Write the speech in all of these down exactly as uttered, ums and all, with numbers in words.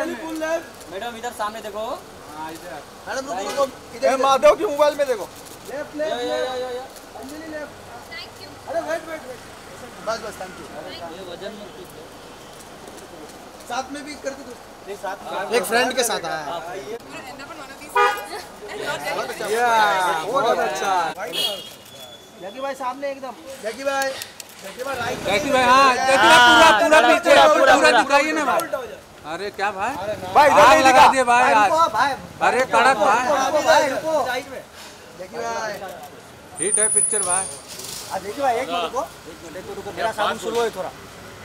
Madam इधर सामने देखो। मैडम रुको रुको, इधर माधव के मोबाइल में देखो। Left left left. Anjali left. Thank you. अरे वेट वेट वेट, बस बस थैंक यू। ये वजन मत कीजिए। साथ में भी करके दो। नहीं साथ में एक फ्रेंड के साथ आया है। बहुत अच्छा। जैकी भाई सामने एकदम। जैकी भाई, जैकी भाई राइट। जैकी भाई हाँ, जैकी भाई पूरा पूरा पीछे पूरा पूरा दिखाइए ना भाई। अरे क्या भाई? भाई इधर नहीं लगा दिए भाई आज। भाई अरे कड़क भाई। भाई रुको। जैकी भाई हिट है पिक्चर भाई। आ देखिए भाई एक मिनट रुको, एक मिनट रुको, मेरा साउंड शुरू है थोड़ा।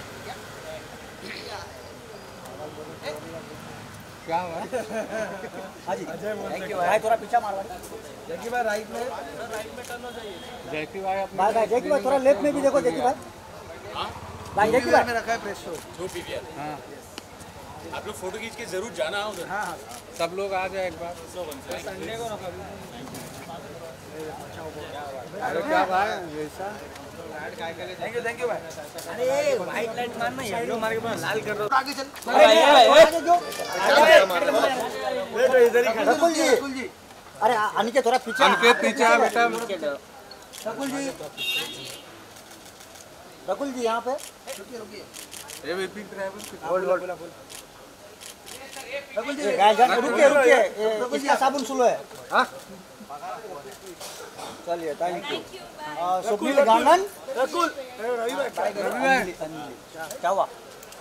क्या हुआ? हाँ जी थैंक यू भाई, थोड़ा पीछा मार भाई। जैकी भाई राइट में। जैकी भाई अपना भाई भाई जैकी भाई थोड़ा लेफ्ट में भी देखो जैकी भाई। भाई जैकी भाई में रखा है प्रेस शो। जो पीवीआर। हाँ आप लोग फोटो खींच के जरूर जाना है उधर। हाँ हाँ सब लोग आ जाए एक बार। संडे को ना कभी। अरे क्या भाई वैसा? थैंक यू थैंक यू भाई। अरे व्हाइट लाइट मारना है, येलो मार के पूरा लाल कर दो। आगे चल। आगे जो इधर ही खड़ा। रकुल जी, रकुल जी। अरे अनिकेत थोड़ा पीछे। अनिकेत पीछे आ बेटा। रकुल जी, रकुल जी यहाँ पे। रुकिए रुकिए। ये VP driver hold hold. Rakul ji guys रुकिए रुकिए, इसका साबुन सुलो है। हाँ चलिए थैंक यू। स्वप्निल गांधन। रकुल रवि भाई क्या हुआ?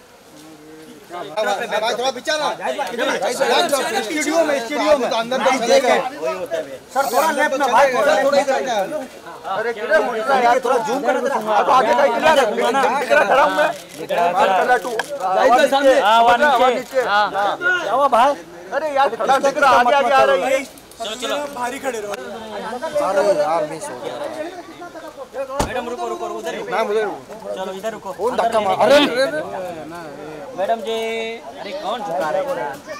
भाई थोड़ा पीछे ना। स्टूडियो में स्टूडियो में अंदर तो चलेगा। सर थोड़ा लेफ्ट में भाई, थोड़ा थोड़ा इधर क्या? अरे किधर मुड़ रहा है? थोड़ा जूम कर देना। अब आगे का किधर है? किधर खड़ा हूं मैं? बाहर चला तू। जाइए सामने। हां वहां नीचे। हां क्या हुआ भाई? अरे यार खड़ा दिख रहा, आगे आगे आ रही है। चलो चलो भारी खड़े रहो। अरे यार मिस हो गया। मैडम रुको रुको उधर रुको। मैं उधर हूं। चलो इधर रुको। कौन धक्का मार? अरे मैडम जी, अरे कौन झुका रहा है?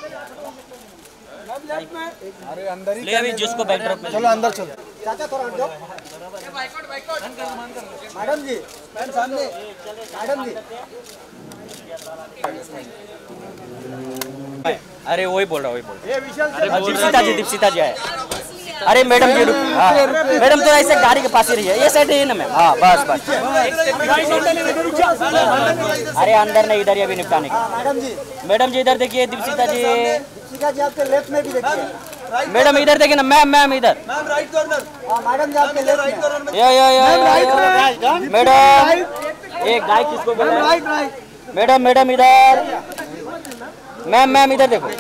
अरे अंदर ही ले अभी जिसको बैकड्रॉप में। चलो अंदर चलो। चाचा थोड़ा हट जाओ। मैडम जी, मैम सामने। मैडम जी अरे वही बोल रहा वही बोल ये विशाल से रहा। दीपसिता जी दीपसिता जी है। अरे मैडम जी रुक। हाँ मैडम तो ऐसे गाड़ी के पास ही रही है, ये साइड है ना मैम। हाँ बस बस। अरे अंदर नहीं, इधर ही अभी निपटाने का। मैडम जी, मैडम जी इधर देखिए, दीपसिता जी। दीपिका जी आपके लेफ्ट में भी देखिए। मैडम इधर देखिए ना, मैम मैम इधर। Ma'am right corner. हाँ मैडम जी आपके लेफ्ट में। यो यो यो मैडम, एक गाय किसको बोला है? Right right. मैडम मैडम इधर। मैम मैम इधर देखो।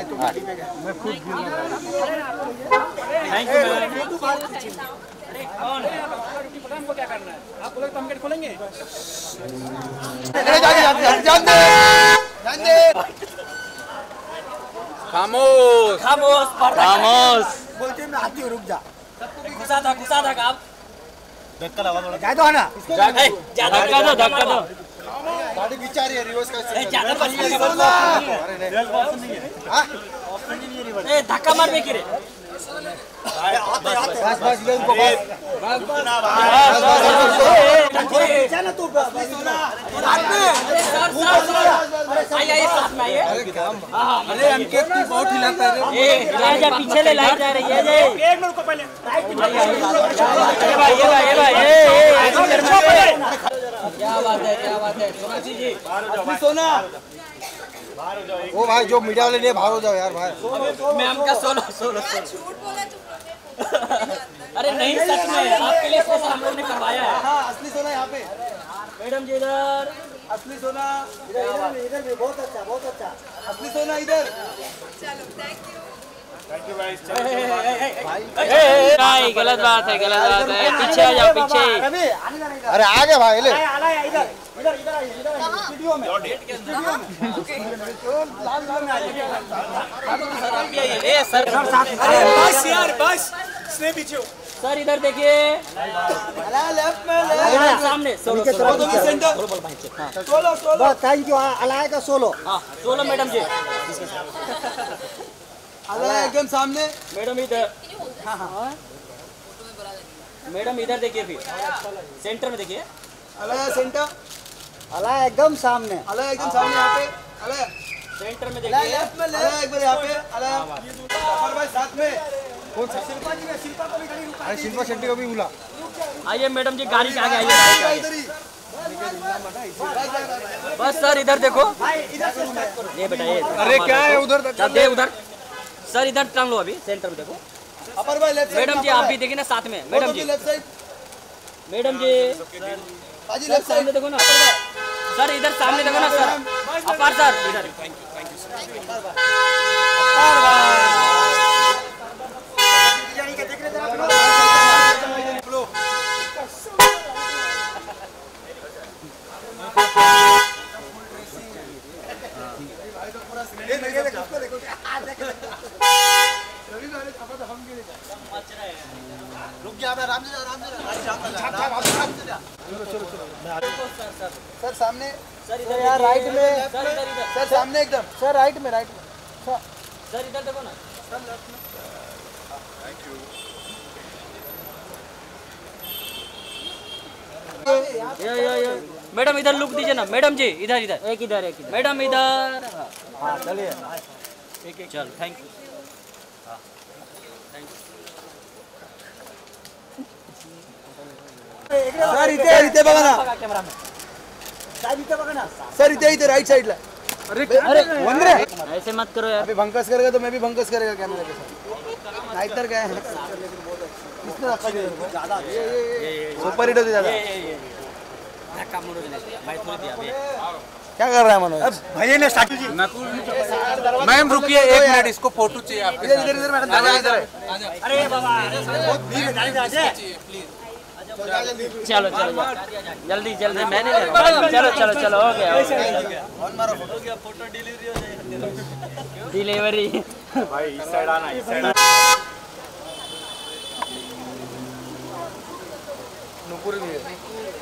Thank you ma'am. खामोश खामोश खामोश। बोलते मैं आती हूँ, रुक जा। घुसा था घुसा था आप। धक्का लगा थोड़ा। जाए तो है ना। धक्का दो धक्का दो। गाड़ी पीछे आ रही है, रिवर्स कैसे? ज्यादा बच गया। ए धक्का मार दे किरे। बस बस इधर उनको बस। जा ना तू। आइए आइए साथ में आइए। अरे अंकित की बहुत हिलाता है। ए जा जा पीछे ले लाइट जा रही है। ये एक मिनट को पहले। ये भाई ये भाई ये भाई ए क्या बात है क्या बात है। सोनाक्षी जी असली सोना। ओ भाई जो मीडिया वाले ने बाहर हो जाओ यार भाई। मैम का सोलो सोलो झूठ बोला चुप अरे नहीं सच में आपके लिए स्पेशल हम लोग ने करवाया है। हाँ असली सोना यहाँ पे। मैडम जी इधर। असली सोना इधर इधर भी, इधर भी बहुत अच्छा बहुत अच्छा। असली सोना इधर। चलो थैंक यू। नहीं गलत बात है गलत बात है। पीछे आ जाओ पीछे। रवि आने जाने का। अरे आगे भाई ले। आया आया इधर इधर इधर आइए इधर आइए स्टूडियो में। स्टूडियो में। लाल लाल में आइए। ए सर बस यार बस। इसने पीछे हो। सर इधर देखिए। लेफ्ट में ले। सामने सोलो नीचे सोलो तरफ सेंटर। Solo solo. बस थैंक यू। अलाय का सोलो। हाँ सोलो मैडम जी। अल्लाह एकदम सामने। मैडम इधर। हाँ हाँ मैडम इधर देखिए फिर सेंटर में देखिए। अल्लाह सेंटर। अलाय एकदम सामने। अल्लाह एकदम सामने यहाँ पे। अल्लाह सेंटर में ले, देखिए। लेफ्ट में ले एक बार यहाँ पे अरे अमर भाई साथ में कौन सा शिल्पा जी ने शिल्पा को भी गाड़ी रुका अरे शिल्पा शेट्टी को भी बुला आइए मैडम जी गाड़ी के आगे आइए, गाड़ी के आगे। इधर ही बस सर इधर देखो, भाई इधर से स्टार्ट करो। ये बेटा ये। अरे क्या है उधर चल दे उधर। सर इधर टांग लो, अभी सेंटर में देखो। अपर भाई लेफ्ट मैडम जी आप भी देखिए ना साथ में। मैडम जी, लेफ्ट साइड मैडम जी बाजी सर लेफ्ट सामने साइड देखो ना। सर इधर सामने देखो ना सर। अपार सर इधर। बिरयानी के देख रहे थे आप लोग? ये देखो देखो उसको देखो रवि भाई छापा तो हम गिरे रुक गया मैं राम जी राम जी छाप छाप चलो चलो चलो सर सामने सर सर यार राइट में सर इधर इधर। सर सामने एकदम सर राइट में राइट में सर इधर देखो ना। ये ये ये मैडम इधर लुक दीजिए ना। मैडम जी इधर इधर एक इधर एक इधर। मैडम इधर। हाँ चलिए एक एक चल थैंक यू। सर इथे इथे बघा ना कैमरा में। साइड इथे बघा ना। सर इथे इथे राइट साइडला अरे अरे वंदरे ऐसे मत करो यार। अभी भंकस करेगा तो मैं भी भंकस करेगा कैमरे के साथ नाइटर क्या है किसने रखा है ज्यादा सुपर हिट होते ज्यादा धक्का मुड़ो नहीं भाई थोड़ी दिया अभी। क्या कर रहा है मनोज भैया ने स्टार्ट की। मैम रुकिए एक मिनट, इसको फोटो चाहिए आपके इधर इधर इधर मैडम इधर है अरे बाबा धीरे गाड़ी से आजे। चलो चलो जल्दी जल्दी मैं नहीं ले रहा हूँ। चलो चलो चलो हो गया हो गया। ऑन मारो फोटो फोटो डिलीवरी हो जाएगी। डिलीवरी भाई इस साइड आना, इस साइड नुपुर भी है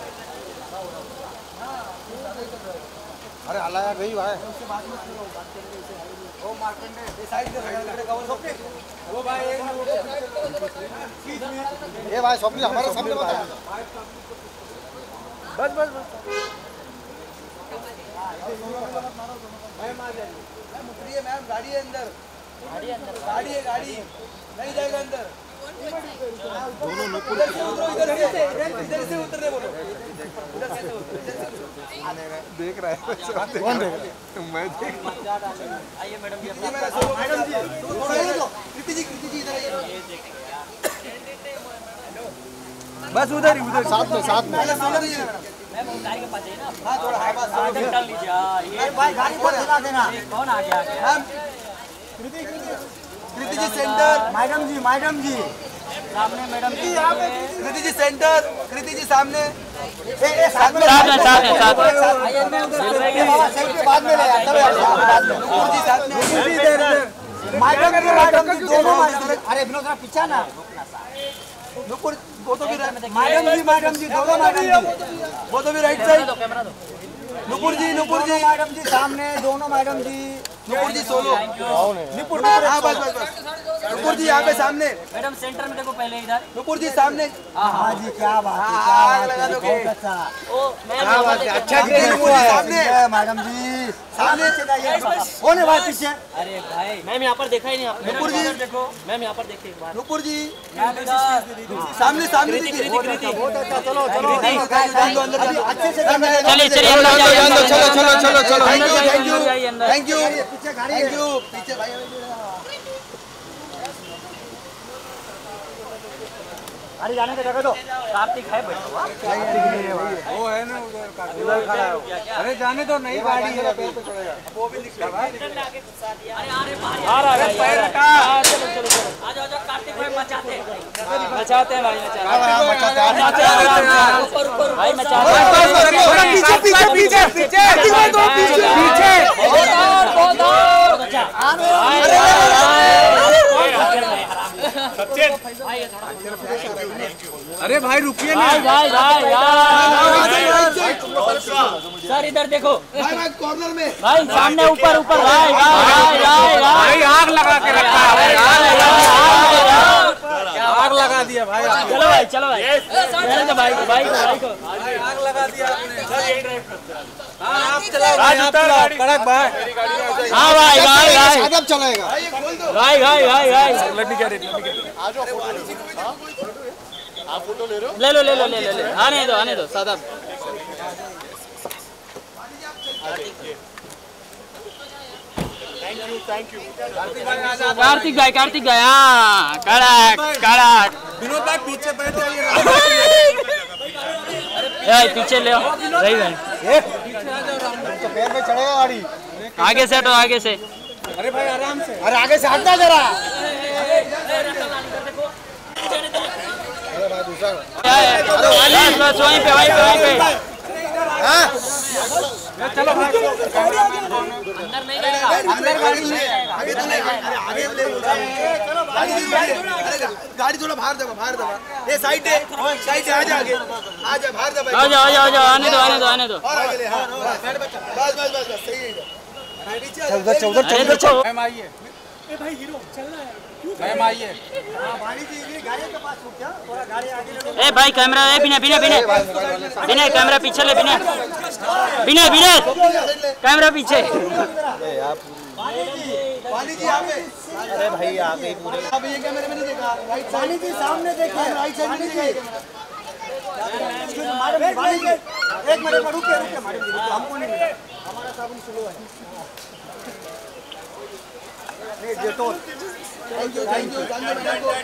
अरे हलाया गई भाई ओ मार्केट ये साइड से साइड कवर ओके वो भाई ये भाई स्वप्न हमारा सामने बता बस बस बस मैम आ जाइए मैम उतरिए मैम गाड़ी है अंदर गाड़ी अंदर गाड़ी है गाड़ी नहीं जाएगा अंदर दोनों नुपुर इधर से इधर से उतरने बोलो इधर से देख रहा है कौन देख रहा मैं देख आइए मैडम जी। मैडम जी थोड़ा इधर लो कृति जी कृति जी इधर आइए बस उधर ही उधर साथ में साथ में मैम वो गाड़ी के पास जाइए ना। हां थोड़ा हाँ बस गाड़ी निकाल लीजिए। हाँ, ये भाई गाड़ी को चला देना। ये कौन आ गया आगे? Ma'am Kriti Kriti ji center madam जी मैडम जी सामने मैडम जी। कृति जी सेंटर कृति जी सामने ए ए साथ में साथ में साथ में साथ में। आइए मैं उधर रहेगी। बाबा सेल्फी बाद में ले यार चलो यार बाद में नुपुर जी साथ में कृति इधर इधर मैडम जी मैडम जी दोनों मैडम। अरे विनोद जरा पीछे ना। नुपुर वो तो भी मैडम जी मैडम जी दोनों मैडम जी वो तो भी राइट साइड कैमरा दो। नुपुर जी नुपुर जी मैडम जी सामने दोनों मैडम जी नुपुर जी सोलो नुपुर हाँ बस बस बस नुपुर जी यहाँ पे सामने मैडम सेंटर में देखो पहले इधर। नुपुर जी सामने हाँ जी क्या बात है क्या आग बात लगा है दोगे। बहुत अच्छा। ओ मैं क्या बात है अच्छा अरे नुपुर जी सामने मैडम जी सामने कौन है भाई पीछे? अरे भाई मैम यहाँ पर देखा ही नहीं आपने। नुपुर जी देखो मैम यहाँ पर देखिए एक बार। नुपुर जी मैम इधर। सामने सामने कृति दीजिए। कृति कृति। बहुत अच्छा चलो चलो अंदर अभी अच्छे से चलिए चलिए अंदर जाइए, अंदर चलो जाइए। चलो चलो चलो अंदर थैंक यू जाइए, थैंक यू अंदर जाइए, अंदर। थैंक यू पीछे गाड़ी थैंक है। यू पीछे भाई गाड़ी जाने का जगह दो। कार्तिक है बैठा हुआ। वो है ना उधर उधर खड़ा है। अरे जाने दो, नई गाड़ी है। वो भी निकला भाई अरे अरे बाहर आ रहा है पैर का। हाँ, चलो चलो चलो आ जाओ आ जाओ। कार्तिक भाई मचाते हैं मचाते हैं भाई मचाते हैं। मचाते हैं ऊपर ऊपर भाई मचाते हैं। पीछे पीछे पीछे पीछे पीछे बहुत और बहुत और अच्छा। सचिन भाई ये थोड़ा अरे भाई रुकिए ना। भाई भाई भाई यार सर इधर देखो भाई भाई कॉर्नर में भाई सामने ऊपर ऊपर भाई भाई भाई भाई आग लगा के रखा है। आग लगा दिया भाई। चलो भाई चलो भाई चलो भाई को भाई को भाई को आग लगा दिया आपने। हाँ आप चलाओ कड़क भाई। हाँ भाई भाई भाई सादब चलेगा। भाई भाई भाई भाई लड्डी क्या रेट? ले लो ले लो ले लो ले आने दो आने दो सादा। कार्तिक भाई कार्तिक भाई हाँ कड़क कड़क। विनोद भाई पीछे बैठ जाइए। ए पीछे ले आओ भाई भाई तो पैर में चढ़ेगा गाड़ी। आगे से हटो आगे से। अरे भाई आराम से। अरे आगे से हटना जरा। अरे भाई दूसरा। बस बस वहीं पे वहीं पे वहीं पे। हाँ चलो भाई। अंदर नहीं जाएगा अंदर गाड़ी नहीं जाएगा। आगे तो नहीं अरे आगे ले चलो गाड़ी अरे गाड़ी थोड़ा बाहर दबा बाहर दबा ये साइड है साइड से आ जा आगे आ जा बाहर दबा आ जाओ आ जाओ आ जाओ आने दो आने दो आने दो। और आगे ले हां बस बस बस बस सही है चौदह चौदह अरे देखो मैम आइए। ए भाई हीरो चलना है। मैम आइए। गाड़ी जी गाड़ी के पास रुक जा। थोड़ा गाड़ी आगे ले लो। ए भाई कैमरा ए बिना बिना बिना बिना कैमरा पीछे ले बिना बिना बिना कैमरा पीछे। वाली जी यहां पे अरे भाई आ गई पूरी। अब ये कैमरे में नहीं देखा राइट वाली जी सामने देखिए। राइट साइड में देखिए मैडम जी वाली जी एक मिनट में रुकिए रुकिए मैडम जी रुकिए। हमको नहीं मिला हमारा साबुन स्लो है। नहीं Dettol. Thank you thank you madam को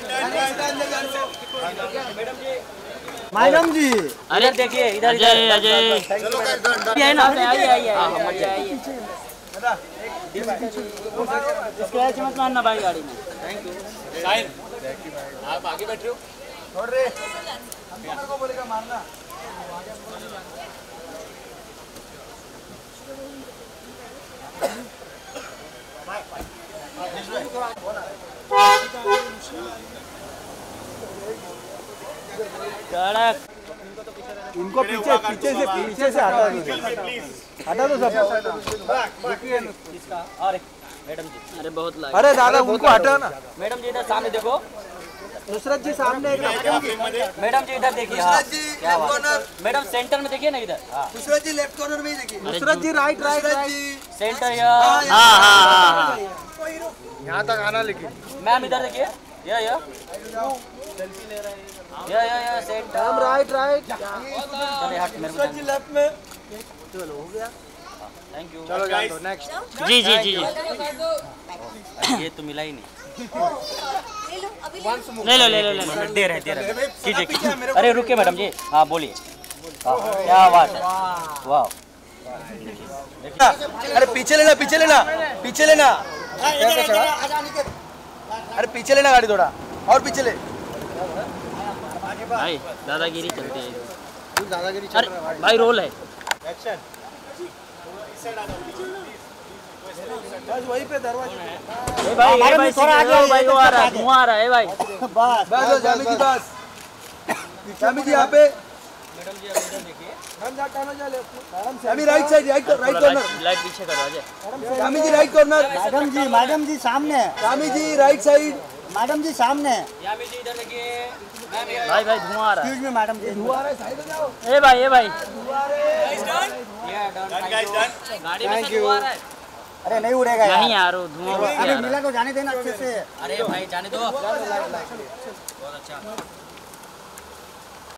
मैडम जी मैडम जी अरे देखिए इधर अजय अजय ये ना आइए आइए आइए आइए इसके ऐसे मत मारना भाई गाड़ी में। थैंक यू साहिल आप आगे बैठ रहे हो। छोड़ रे अंदर को बोलेगा मारना कड़क इनको पीछे पीछे से पीछे से हटा दो हटा दो सब। और मैडम जी अरे बहुत लाइक। अरे दादा उनको हटाओ ना। मैडम जी इधर सामने देखो। नुसरत जी सामने एक मैडम जी इधर देखिए। हाँ क्या बात। मैडम सेंटर में देखिए ना इधर। हाँ दूसरा जी लेफ्ट कॉर्नर में ही देखिए नुसरत जी राइट राइट दूसरा राइट। जी सेंटर या हाँ हाँ हाँ यहाँ तक आना लेकिन। मैम इधर देखिए या या या या या सेंटर राइट राइट। चले हट मेरे दूसरा जी लेफ्ट में चलो हो गया। Thank you. चलो जान दो नेक्स्ट। जी जी जी जी कर दो ये तो मिला ही नहीं। ले लो अभी ले ले लो लो ले लो ले लो दे रहे दे रहे कीजिए कीजिए। अरे रुकिए मैडम जी हाँ बोलिए। क्या बात है वाह। अरे पीछे लेना पीछे लेना पीछे लेना अरे पीछे लेना गाड़ी थोड़ा और पीछे ले भाई दादागिरी चलती है। दादागिरी अरे भाई रोल है। बस वहीं पे दरवाजे ए भाई ए भाई थोड़ा आगे भाई वो आ रहा है धुआं आ रहा है भाई। बस बस जामी जी बस जामी जी यहाँ पे मैडम जी इधर देखिए। Yami right side right right corner light पीछे करो Ajay. Yami ji right corner madam जी मैडम जी सामने। Yami ji right side madam जी सामने। यामी जी इधर देखिए। भाई भाई धुआं आ रहा है। एक्सक्यूज मी मैडम जी। हुआ रहा साइड में जाओ ए भाई ए भाई Done, guys, done. गाड़ी में से धुआं आ रहा है। अरे नहीं उड़ेगा नहीं यार। यार वो धुआं अभी मिला को जाने देना अच्छे से। अरे भाई जाने दो। बहुत अच्छा।